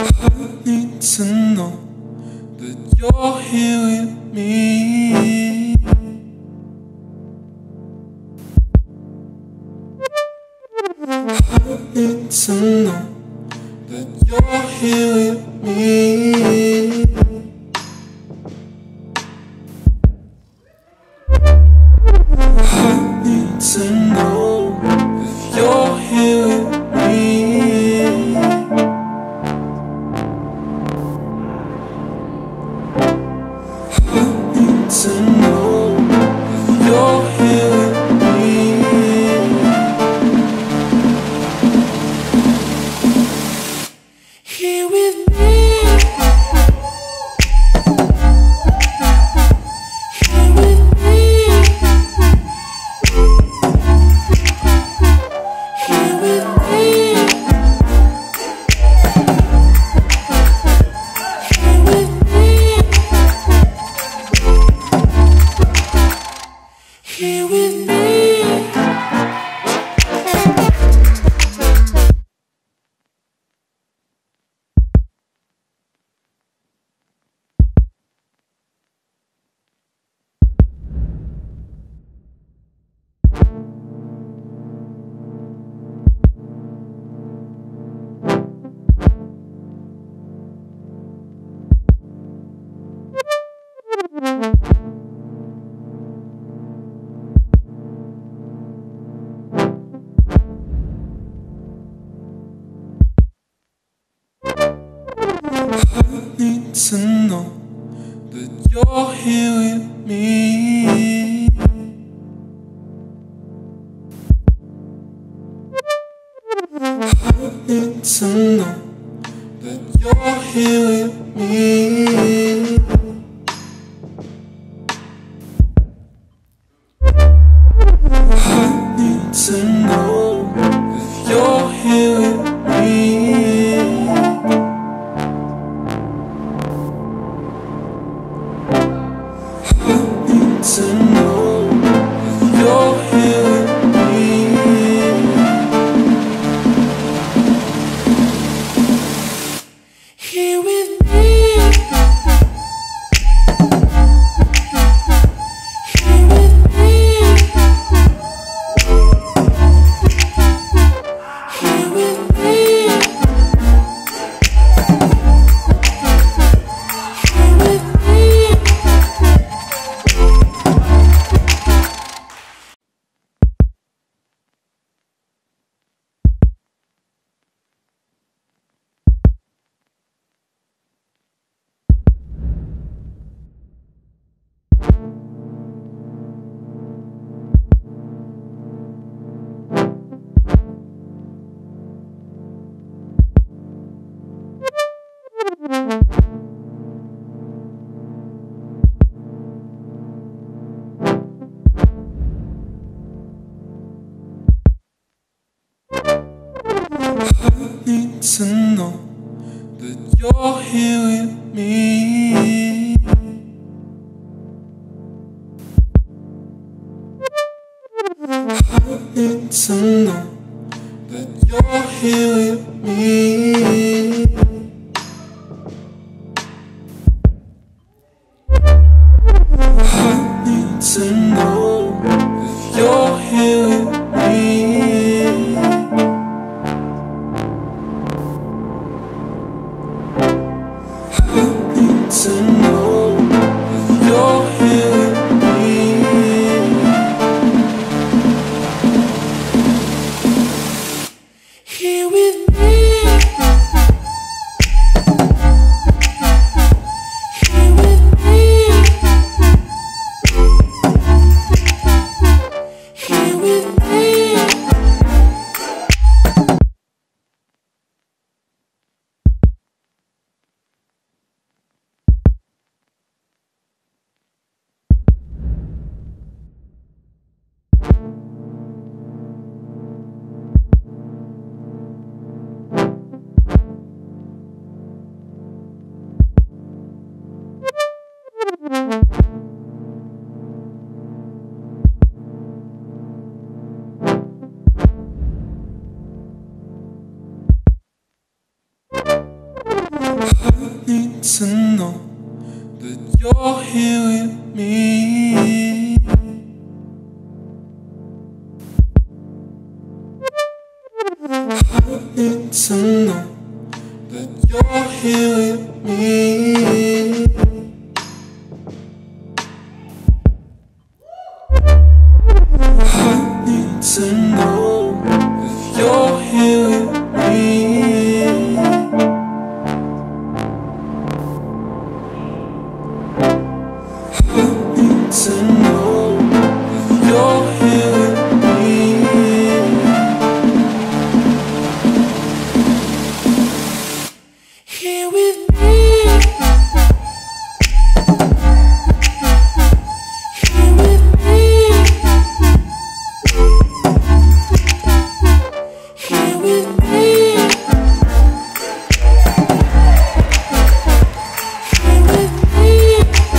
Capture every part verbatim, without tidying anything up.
Need to know that you're here with me. I need to know that you're here with me. I need to know if you're here with me. I need to know if you're here with me. Here with me. Here with me. I need to know that you're here with me. I need to know that you're here with me. I need to know if you're here with me. I need to know if you're here with me. Here with me. Here with me. Here with me. Here with me. I need to know that you're here with me. I need to know that you're here with me. I need to know if you're here with me. I need to know if you're here with me. Here with me. to know that you're here with me. I need to know that you're here with me. I need to know that you're here with me. I need to know that you're here with me. Here with me. Here with me. Here with me. Here with me.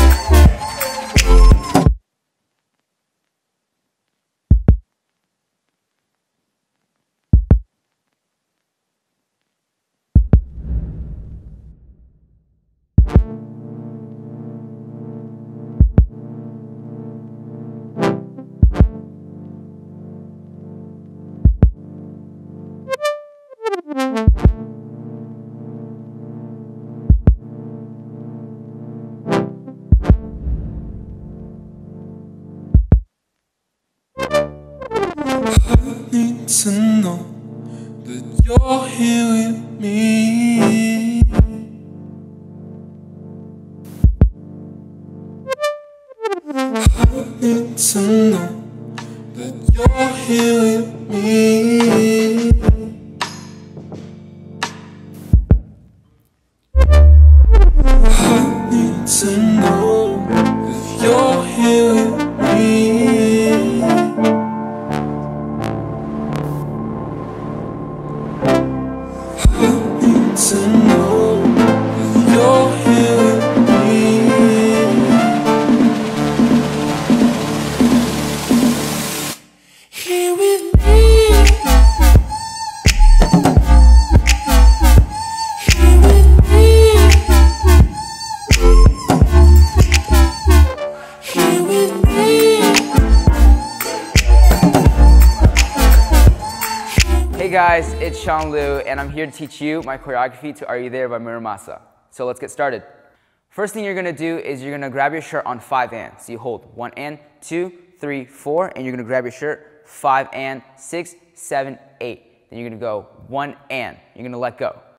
I need to know that you're here with me. I need to know that you're here with me. I need to know that you're here with me. I need to know that you're here with me. Here with me. Here with me. Here with me. Hey guys, it's Sean Liu, and I'm here to teach you my choreography to Are You There by Muramasa. So let's get started. First thing you're gonna do is you're gonna grab your shirt on five and. So you hold one and, two, three, four, and you're gonna grab your shirt, five and, six, seven, eight. Then you're gonna go one and, you're gonna let go.